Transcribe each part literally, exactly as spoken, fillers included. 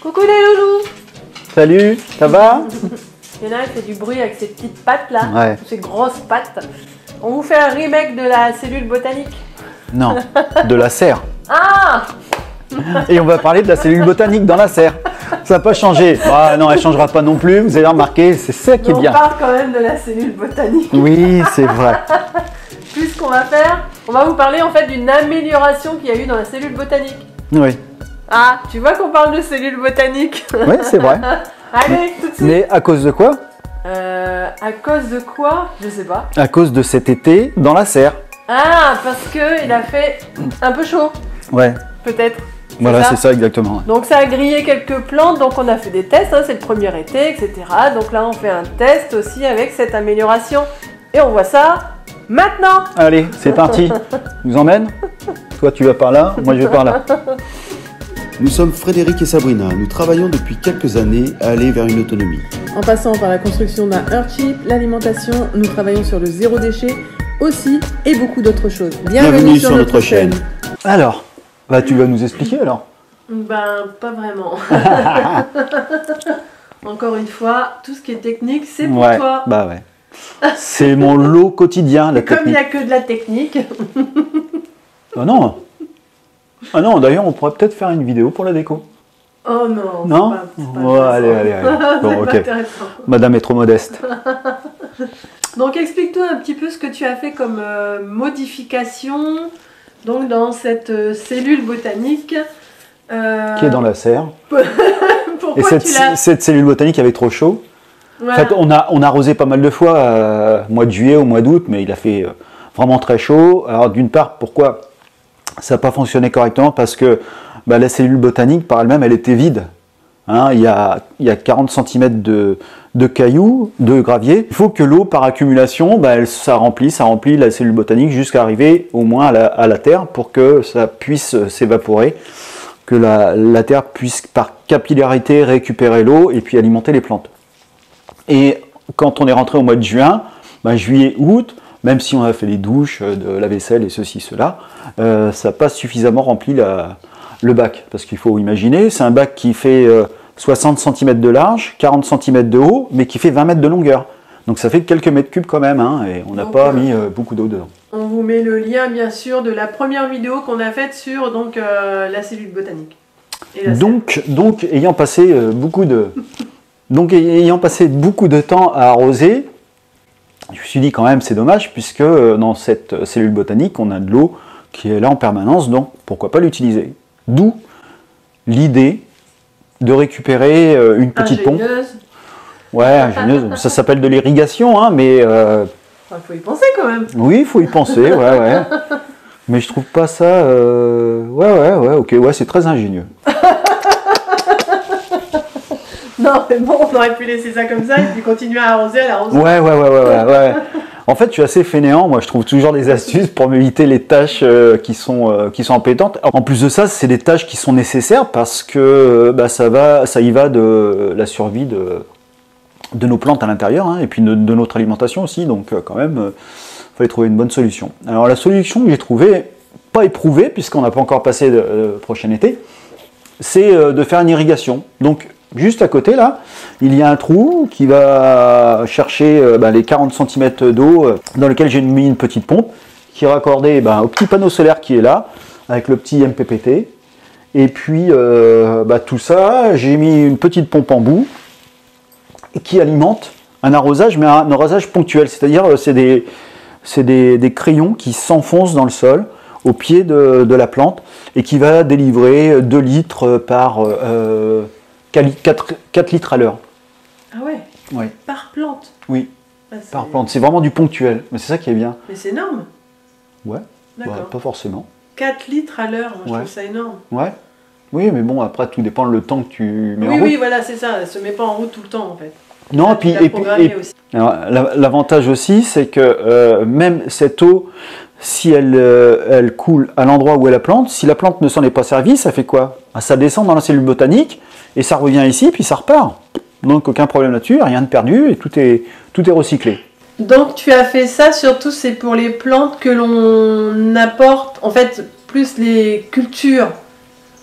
Coucou les loulous. Salut, ça va? Il y en a un qui fait du bruit avec ses petites pattes là, ouais. Ses grosses pattes. On vous fait un remake de la cellule botanique. Non, de la serre. Ah! Et on va parler de la cellule botanique dans la serre. Ça n'a pas changé. Ah non, elle ne changera pas non plus, vous avez remarqué, c'est ça qui est on bien. On parle quand même de la cellule botanique. Oui, c'est vrai. Puis ce qu'on va faire, on va vous parler en fait d'une amélioration qu'il y a eu dans la cellule botanique. Oui. Ah, tu vois qu'on parle de cellule botanique. Oui, c'est vrai. Allez, tout de suite. Mais à cause de quoi? Euh, à cause de quoi? Je sais pas. À cause de cet été dans la serre. Ah, parce que il a fait un peu chaud. Ouais. Peut-être. Voilà, c'est ça exactement. Donc ça a grillé quelques plantes, donc on a fait des tests, hein, c'est le premier été, et cetera. Donc là on fait un test aussi avec cette amélioration. Et on voit ça maintenant. Allez, c'est parti. Je vous emmène? Toi tu vas par là, moi je vais par là. Nous sommes Frédéric et Sabrina. Nous travaillons depuis quelques années à aller vers une autonomie. En passant par la construction d'un Earthship, l'alimentation, nous travaillons sur le zéro déchet aussi et beaucoup d'autres choses. Bienvenue, Bienvenue sur, sur notre, notre chaîne. chaîne. Alors, bah tu vas nous expliquer alors? Ben, pas vraiment. Encore une fois, tout ce qui est technique, c'est pour ouais, toi. Bah ouais. C'est mon lot quotidien, la Et comme il n'y technique. a que de la technique. Oh non. Ah non, d'ailleurs, on pourrait peut-être faire une vidéo pour la déco. Oh non. Non pas, pas ouais, allez, allez, allez. Bon, ok. intéressant. Madame est trop modeste. Donc explique-toi un petit peu ce que tu as fait comme euh, modification donc dans cette euh, cellule botanique. Euh... Qui est dans la serre. Pourquoi Et cette, tu l'as... cette cellule botanique avait trop chaud. Voilà. En fait, on a, on a arrosé pas mal de fois, euh, mois de juillet, au mois d'août, mais il a fait euh, vraiment très chaud. Alors d'une part, pourquoi ça n'a pas fonctionné correctement? Parce que bah, la cellule botanique, par elle-même, elle était vide. Hein, il, y a, il y a quarante centimètres de, de cailloux, de gravier. Il faut que l'eau, par accumulation, bah, elle, ça remplit, ça remplit la cellule botanique jusqu'à arriver au moins à la, à la terre pour que ça puisse s'évaporer, que la, la terre puisse, par capillarité, récupérer l'eau et puis alimenter les plantes. Et quand on est rentré au mois de juin, bah, juillet, août, même si on a fait les douches, de la vaisselle et ceci, cela, euh, ça n'a pas suffisamment rempli la, le bac. Parce qu'il faut imaginer, c'est un bac qui fait euh, soixante centimètres de large, quarante centimètres de haut, mais qui fait vingt mètres de longueur. Donc ça fait quelques mètres cubes quand même, hein, et on n'a pas mis euh, beaucoup d'eau dedans. On vous met le lien bien sûr de la première vidéo qu'on a faite sur donc, euh, la cellule botanique. Et la donc, donc, ayant passé euh, beaucoup de... Donc ayant passé beaucoup de temps à arroser, je me suis dit quand même c'est dommage puisque euh, dans cette cellule botanique on a de l'eau qui est là en permanence, donc pourquoi pas l'utiliser. D'où l'idée de récupérer euh, une petite pompe. ingénieuse. Ouais, ingénieuse, ça s'appelle de l'irrigation, hein, mais... Euh, Il faut y penser quand même. oui, il faut y penser, ouais, ouais. Mais je trouve pas ça... Euh, ouais, ouais, ouais, ok, ouais, c'est très ingénieux. Non, mais bon, on aurait pu laisser ça comme ça et puis continuer à arroser à l'arrosoir. Ouais, ouais, ouais, ouais, ouais, ouais. En fait, je suis assez fainéant. Moi, je trouve toujours des astuces pour m'éviter les tâches euh, qui sont euh, qui sont embêtantes. En plus de ça, c'est des tâches qui sont nécessaires parce que euh, bah, ça va, ça y va de la survie de de nos plantes à l'intérieur, hein, et puis de, de notre alimentation aussi. Donc, euh, quand même, il euh, fallait trouver une bonne solution. Alors, la solution que j'ai trouvée, pas éprouvée puisqu'on n'a pas encore passé le euh, prochain été, c'est euh, de faire une irrigation. Donc juste à côté, là, il y a un trou qui va chercher euh, bah, les quarante centimètres d'eau euh, dans lequel j'ai mis une petite pompe qui est raccordée bah, au petit panneau solaire qui est là, avec le petit M P P T. Et puis, euh, bah, tout ça, j'ai mis une petite pompe en bout qui alimente un arrosage, mais un arrosage ponctuel. C'est-à-dire, euh, c'est des, c'est des, des crayons qui s'enfoncent dans le sol au pied de, de la plante et qui va délivrer deux litres par... Euh, quatre litres à l'heure. Ah ouais, oui. Par plante. Oui, ah, par plante. C'est vraiment du ponctuel, mais c'est ça qui est bien. Mais c'est énorme. Ouais, bah, pas forcément. quatre litres à l'heure, moi ouais. je trouve ça énorme. Ouais. Oui, mais bon, après, tout dépend le temps que tu mets oui, en route. Oui, voilà, c'est ça. Elle se met pas en route tout le temps, en fait. Non, ça, puis, et puis, et, l'avantage aussi, c'est que euh, même cette eau, si elle, euh, elle coule à l'endroit où est la plante, si la plante ne s'en est pas servie, ça fait quoi? Ah, ça descend dans la cellule botanique, et ça revient ici, puis ça repart. Donc aucun problème là-dessus, rien de perdu, et tout est, tout est recyclé. Donc tu as fait ça, surtout c'est pour les plantes que l'on apporte, en fait, plus les cultures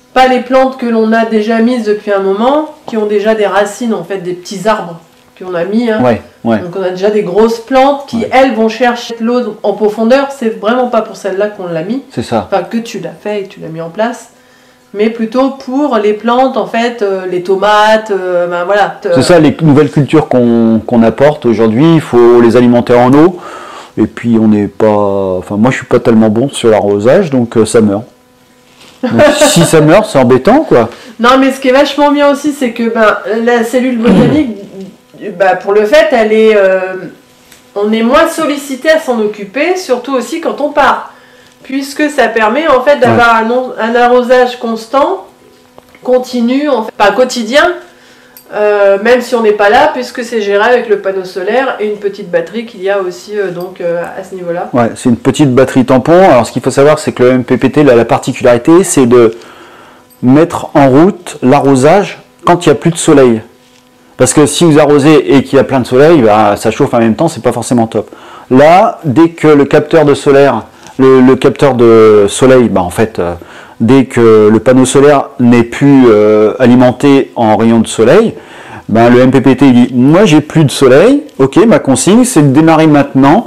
pas les plantes que l'on a déjà mises depuis un moment, qui ont déjà des racines, en fait, des petits arbres qu'on a mis. Hein. Ouais, ouais. Donc on a déjà des grosses plantes qui, ouais. elles, vont chercher l'eau en profondeur. C'est vraiment pas pour celle-là qu'on l'a mis. C'est ça. Enfin, que tu l'as fait et tu l'as mis en place. Mais plutôt pour les plantes, en fait, euh, les tomates, euh, ben voilà. C'est ça, les nouvelles cultures qu'on qu'on apporte aujourd'hui, il faut les alimenter en eau. Et puis on n'est pas... Enfin, moi je suis pas tellement bon sur l'arrosage, donc euh, ça meurt. Donc, si ça meurt, c'est embêtant, quoi. Non, mais ce qui est vachement bien aussi, c'est que ben, la cellule botanique, ben, pour le fait, elle est... Euh, on est moins sollicité à s'en occuper, surtout aussi quand on part. Puisque ça permet en fait d'avoir ouais. un, un arrosage constant, continu, en fait, pas quotidien, euh, même si on n'est pas là, puisque c'est géré avec le panneau solaire et une petite batterie qu'il y a aussi euh, donc euh, à ce niveau-là. Ouais, c'est une petite batterie tampon. Alors ce qu'il faut savoir, c'est que le M P P T, là, la particularité, c'est de mettre en route l'arrosage quand il n'y a plus de soleil. Parce que si vous arrosez et qu'il y a plein de soleil, bah, ça chauffe en même temps, c'est pas forcément top. Là, dès que le capteur de solaire Le, le capteur de soleil, bah en fait, euh, dès que le panneau solaire n'est plus euh, alimenté en rayons de soleil, bah le M P P T il dit « Moi, j'ai plus de soleil, ok, ma consigne, c'est de démarrer maintenant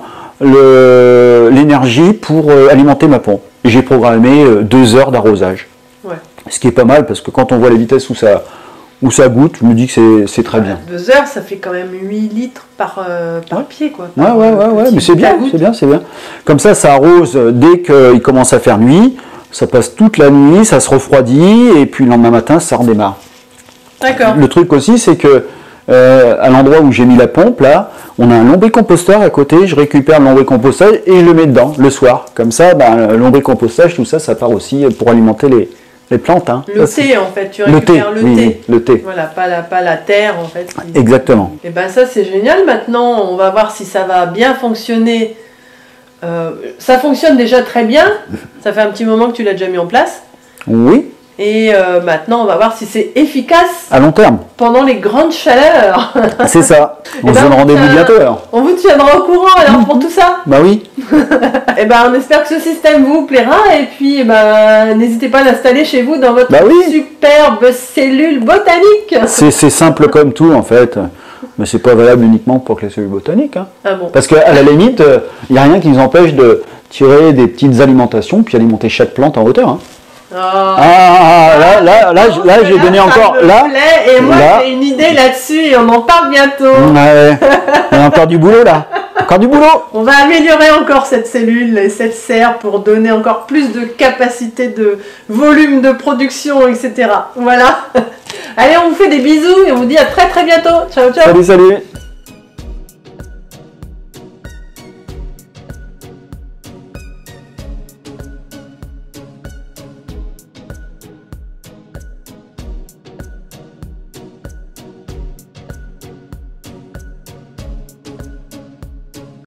l'énergie pour euh, alimenter ma pompe. » J'ai programmé euh, deux heures d'arrosage. Ouais. Ce qui est pas mal, parce que quand on voit la vitesse où ça, où ça goûte, je me dis que c'est très bien. Deux heures, ça fait quand même huit litres par, euh, par ouais. pied, quoi. Ouais, ouais, ouais, ouais, mais c'est bien, c'est bien, c'est bien. Comme ça, ça arrose dès qu'il commence à faire nuit, ça passe toute la nuit, ça se refroidit, et puis le lendemain matin, ça redémarre. D'accord. Le truc aussi, c'est que euh, à l'endroit où j'ai mis la pompe, là, on a un lombricomposteur à côté, je récupère le lombricompostage et je le mets dedans le soir. Comme ça, ben, le lombricompostage, tout ça, ça part aussi pour alimenter les... les plantes. Hein. Le ça, thé, en fait, tu récupères le thé. Le thé, oui, oui, le thé. Voilà, pas la, pas la terre, en fait. Qui... Exactement. Et ben ça, c'est génial. Maintenant, on va voir si ça va bien fonctionner. Euh, ça fonctionne déjà très bien. Ça fait un petit moment que tu l'as déjà mis en place. Oui. Et euh, maintenant, on va voir si c'est efficace. À long terme. Pendant les grandes chaleurs. C'est ça. On ben, se donne rendez-vous bientôt, alors. On vous tiendra au courant, alors, mmh. pour tout ça. Bah oui. Et ben, on espère que ce système vous plaira. Et puis, ben, n'hésitez pas à l'installer chez vous dans votre bah oui. superbe cellule botanique. C'est simple comme tout, en fait. Mais c'est pas valable uniquement pour que les cellules botaniques. Hein. Ah bon. Parce qu'à la limite, il euh, n'y a rien qui nous empêche de tirer des petites alimentations puis alimenter chaque plante en hauteur. Hein. Oh. Ah, là, là, là, là, là j'ai donné encore. Là, et moi, j'ai une idée là-dessus et on en parle bientôt. Ouais, il y a encore du boulot là. Encore du boulot. On va améliorer encore cette cellule et cette serre pour donner encore plus de capacité de volume de production, et cetera. Voilà. Allez, on vous fait des bisous et on vous dit à très très bientôt. Ciao, ciao. Salut, salut.